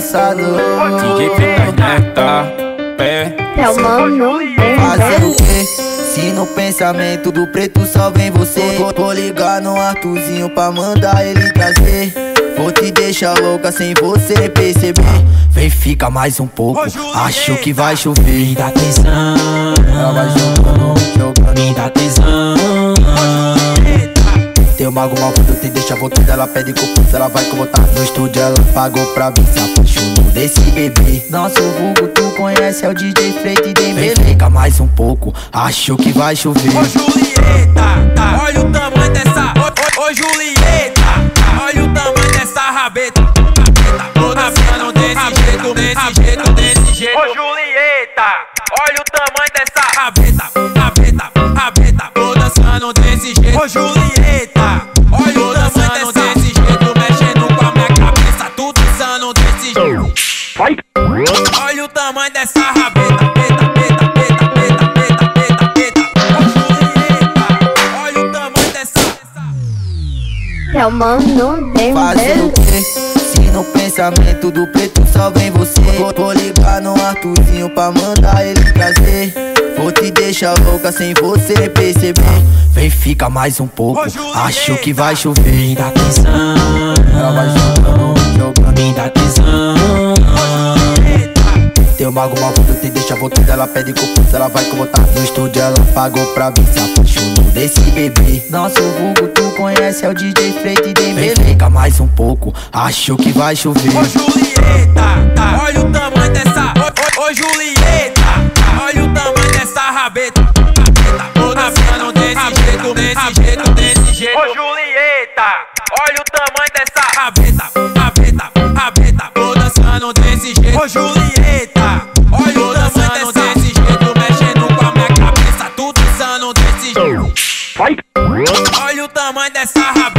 engraçado. DJ Fita Neta, É o mano, Fazer o quê? Se no pensamento do preto só vem você. Vou ligar no Arthurzinho pra mandar ele trazer. Vou te deixar louca sem você perceber. Vem, fica mais um pouco, acho que vai chover. me dá atenção, Ela vai jogando, me dá atenção. Teu mago malvado te deixa voltando. Ela pede confiança, ela vai botar no estúdio. Ela pagou pra vir, se apaixonou desse bebê. Nosso vulgo tu conhece, é o DJ Freite de Vem, fica mais um pouco, acho que vai chover. Ô Julieta, olha o tamanho dessa. Ô Julieta, olha o tamanho dessa rabeta. Toda cena desse jeito, desse jeito, desse jeito. Ô Julieta, olha o tamanho dessa rabeta, rabeta. Toda cena desse jeito. Ô Julieta, olha o tamanho desse jeito, mexendo com a minha cabeça, tudo insano desse jeito. Olha o tamanho dessa rabeta, olha o tamanho dessa. é o mano, Fazer o quê? Se no pensamento do preto só vem você. Vou ligar no Arthurzinho pra mandar ele trazer. Vou te deixar louca sem você perceber. Vem, fica mais um pouco, acho que vai chover. Me dá atenção, Ela vai jogando, me dá atenção. Teu mago malvado te deixa voltando. Ela pede confiança, ela vai botar no estúdio. Ela pagou pra vir, se apaixonou desse bebê. Nosso vulgo tu conhece, é o DJ Freite de Vem, fica mais um pouco, acho que vai chover. Ô Julieta, olha o tamanho dessa. Ô Julieta, olha o tamanho dessa rabeta. Toda cena desse jeito, desse jeito, desse jeito. Ô Julieta, olha o tamanho dessa rabeta. Toda cena desse jeito. Ô Julieta, olha o tamanho desse jeito, mexendo com a minha cabeça, tudo insano desse jeito. Olha o tamanho dessa rabeta.